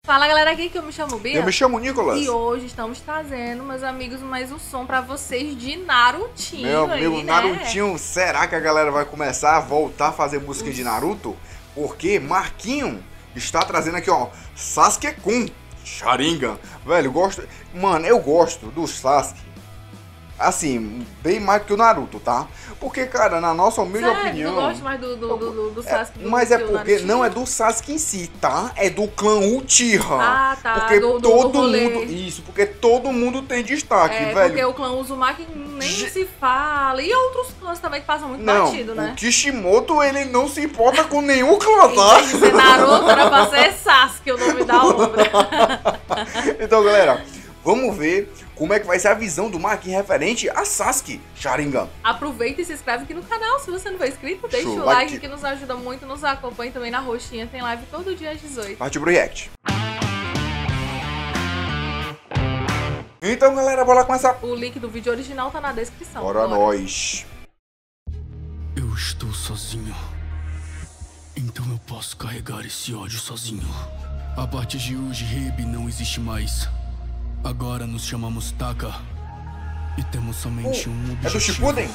Fala galera, aqui que eu me chamo Bia. Eu me chamo Nicolas. E hoje estamos trazendo, meus amigos, mais um som pra vocês de Narutinho. Meu amigo, aí, né? Narutinho, será que a galera vai começar a voltar a fazer música de Naruto? Porque Marquinho está trazendo aqui, ó, Sasuke-kun, Sharingan. Velho, eu gosto do Sasuke. Assim, bem mais que o Naruto, tá? Porque, cara, na nossa humilde opinião... Eu gosto mais do Sasuke. Mas é porque não é do Sasuke em si, tá? É do clã Uchiha. Ah, tá. Porque do todo rolê. mundo... Isso, porque todo mundo tem destaque, É, velho. porque o clã Uzumaki nem se fala. E outros clãs também que passam muito Não, batido, né? o Kishimoto, ele não se importa com nenhum clã, tá? Em vez de ser Naruto, era pra ser Sasuke, o nome da obra. Então, galera, vamos ver como é que vai ser a visão do Marquinhos referente a Sasuke Sharingan. Aproveita e se inscreve aqui no canal. Se você não for inscrito, deixa o like que nos ajuda muito. Nos acompanhe também na roxinha. Tem live todo dia às 18. Partiu pro react. Então, galera, bora começar. O link do vídeo original tá na descrição. Bora nós. Eu estou sozinho. Então eu posso carregar esse ódio sozinho. A partir de hoje, Ribe não existe mais. Agora nos chamamos Taka. E temos somente um objetivo. É do Shippuden?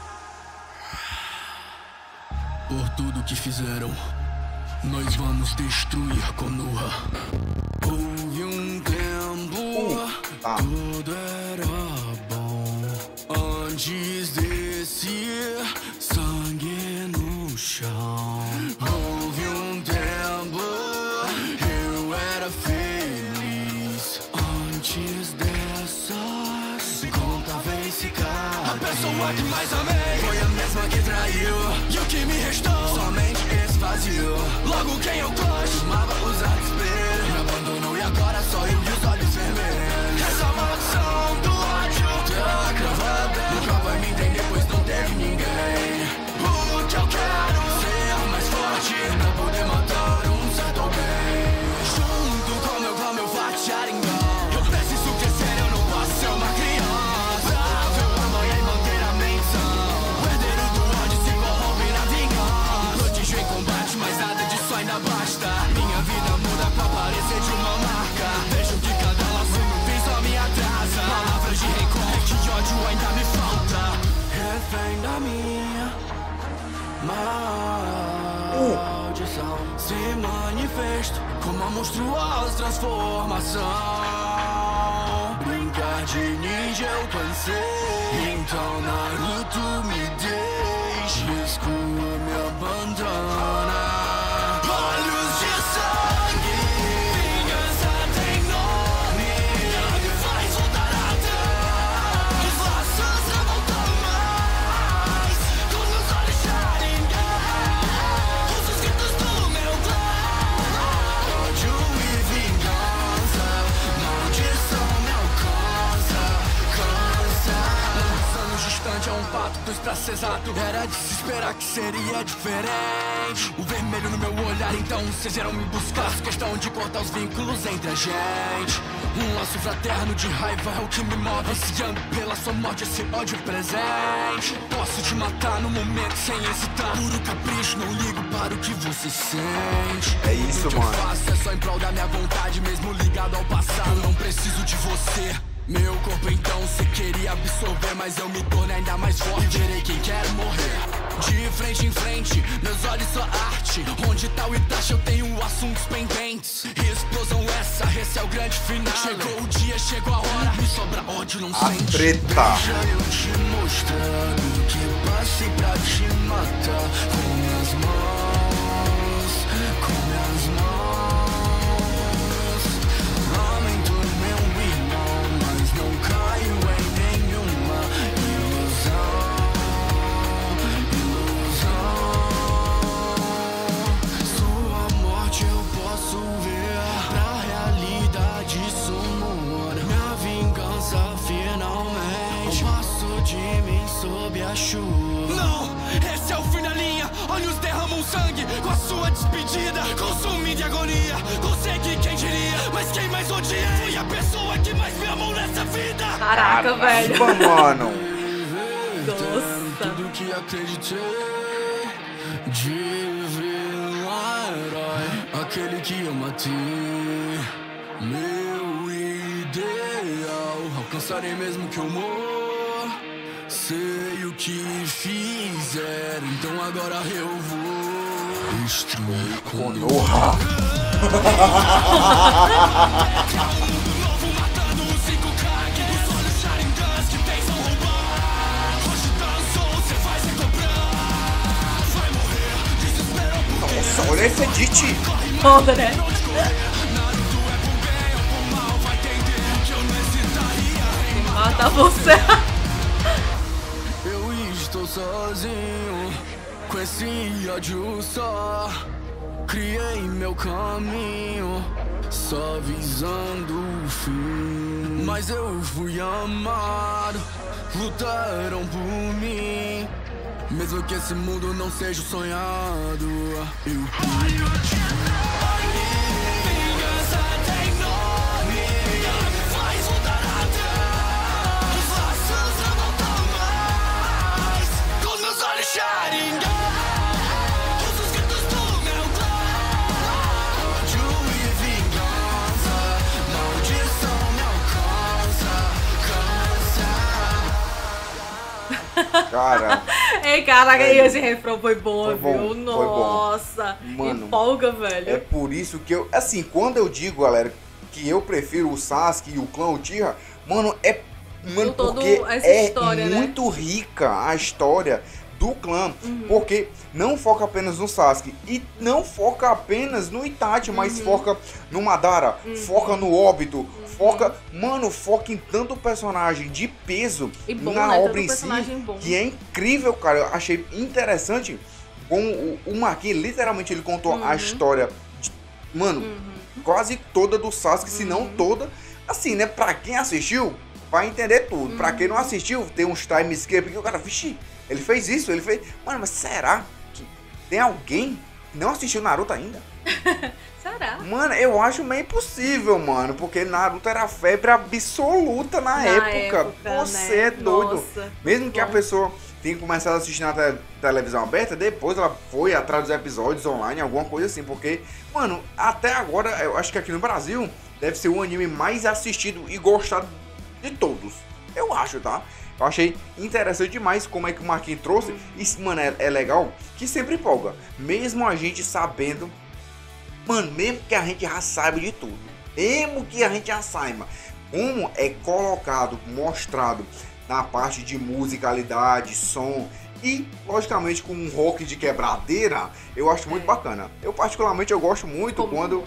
Por tudo que fizeram, nós vamos destruir Konoha. Houve um tempo, tudo era bom. Antes desse sangue no chão. Houve um tempo, eu era feliz. Antes dessas contáveis cicadas. A pessoa que mais amei foi a mesma que traiu. E o que me restou? Somente esse vazio. Logo quem eu costumava usar espelho me abandonou e agora só eu e os olhos vermelhos. Essa maldição do ódio tá cravada. Nunca vai me entender pois não teve ninguém. O que eu quero ser mais forte pra poder matar um certo alguém. Junto com meu clã, meu forte Sharingan. Eu preciso crescer, eu não posso ser uma criança. Ver o amanhã e manter a menção. O herdeiro do ódio se corrompe na vingança. Prodígio em combate, mas nada disso ainda basta. Minha vida muda pra parecer de uma marca. Vejo que cada laço no fim só me atrasa. Palavras de rancor, que de ódio ainda me falta. Refém da minha maldição. Se manifesto como uma monstruosa transformação. Brincar de ninja eu cansei. Então Naruto me deixa, escuro me abandona. Olhos de sangue, vingança tem nome. Nada faz voltar atrás. Os laços não voltam mais. Com meus olhos Sharingan, os escritos do meu clã. Ódio e vingança, maldição me alcança, cansa. Anos distante é um fato, dois pra ser exato. Era de se esperar que seria diferente. O vermelho no meu olhar, então vocês vieram me buscar. Faço questão de cortar os vínculos entre a gente. Um laço fraterno de raiva é o que me move. Ansiando pela sua morte, esse ódio presente. Posso te matar no momento sem hesitar. Puro capricho, não ligo para o que você sente. É isso, Tudo mano. que eu faço é só em prol da minha vontade, mesmo ligado ao passado. Eu não preciso de você. Meu corpo então você queria absorver, mas eu me tornei ainda mais forte. E verei quem quer morrer. De frente em frente, meus olhos só arte. Onde tá o Itachi eu tenho assuntos pendentes. Explosão essa, esse é o grande final. Chegou o dia, chegou a hora. Me sobra ódio, não A sente. treta. Deixa eu te mostrando que passei pra te matar. Com minhas mãos, com minhas mãos. Aumento meu irmão, mas não caio em nenhuma ilusão. Sua morte eu posso ver. Pra realidade sumor. Minha vingança finalmente. Eu passo de mim sob a chuva. Não, esse é o fim da linha. Olhos derramam sangue com a sua despedida. Consumindo de agonia. Consegui quem diria, mas quem mais odiei foi a pessoa que mais me amou nessa vida. Caraca, velho. Mano. Nossa. Tudo que acreditei de ver um herói, aquele que eu matei. Meu ideal, alcançarei mesmo que eu morra. Sei o que fizeram, então agora eu vou destruir Konoha. Nossa, olha esse edit. Foda, né? Mata você. Eu estou sozinho, com esse ódio só. Criei meu caminho, só visando o fim. Mas eu fui amado, lutaram por mim. Mesmo que esse mundo não seja o sonhado, eu perdi. Vingança tem nome, me faz voltar atrás. Os laços eu não tô mais, com os meus olhos Sharingan. Os gritos do meu clã, ódio e vingança, maldição me alcança, cansa. Cara. Ei, caraca, esse refrão foi bom, Foi bom, viu? foi Nossa, bom. Mano, empolga, velho. É por isso que eu, assim, quando eu digo, galera, que eu prefiro o Sasuke e o clã Uchiha, mano, mano, porque história, muito rica a história do clã, porque não foca apenas no Sasuke e não foca apenas no Itachi, mas foca no Madara, foca no Obito, foca em tanto personagem de peso e bom, na né? obra em si, que é incrível, cara. Eu achei interessante como o Marquinhos, literalmente, ele contou a história, quase toda do Sasuke, se não toda, assim, né, pra quem assistiu, vai entender tudo, pra quem não assistiu, tem uns time skip que o cara, vixi, ele fez isso, ele fez, mano, mas será que tem alguém que não assistiu Naruto ainda? Será? Mano, eu acho meio impossível, mano, porque Naruto era febre absoluta na época. Você né? é doido. Nossa, mesmo que a pessoa tenha começado a assistir na televisão aberta, depois ela foi atrás dos episódios online, alguma coisa assim, porque, mano, até agora, eu acho que aqui no Brasil deve ser o anime mais assistido e gostado de todos. Eu acho, tá? Eu achei interessante demais como é que o Marquinhos trouxe. E, mano, é legal que sempre empolga. Mesmo a gente sabendo, mano, mesmo que a gente já saiba de tudo, mesmo que a gente já saiba como é colocado, mostrado na parte de musicalidade, som e, logicamente, com um rock de quebradeira, eu acho muito bacana. Eu, particularmente, eu gosto muito quando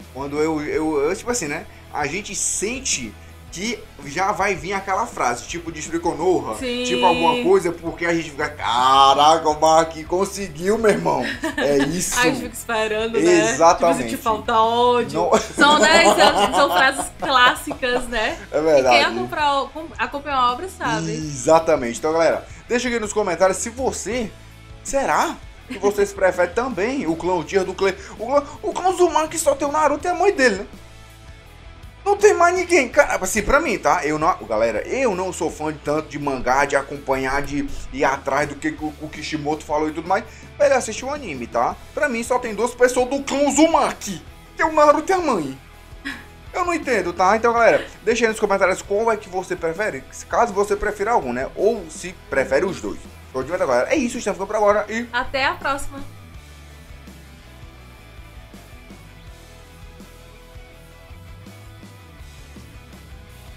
eu, tipo assim, né, a gente sente que já vai vir aquela frase, tipo destruir Konoha, tipo alguma coisa, porque a gente fica, caraca, o Marquinhos conseguiu, meu irmão. É isso. Aí a gente fica esperando, né? Exatamente. Tipo, te falta ódio. Não... São frases clássicas, né? É verdade. E quem acompanha a obra sabe. Exatamente. Então, galera, deixa aqui nos comentários se você, será que vocês preferem também o clã Uchiha do clã... O clã Uzumaki só tem o Naruto e a mãe dele, né? Não tem mais ninguém, cara, assim, pra mim, tá? Galera, eu não sou fã de tanto de mangá, de acompanhar, de ir atrás do que o Kishimoto falou e tudo mais. Velho, assiste o anime, tá? Pra mim só tem duas pessoas do clã Uzumaki, que é o Naruto e a mãe. Eu não entendo, tá? Então, galera, deixa aí nos comentários qual é que você prefere, caso você prefira algum, né? Ou se prefere os dois. Show de bola, galera. É isso, estamos ficando por agora e... Até a próxima.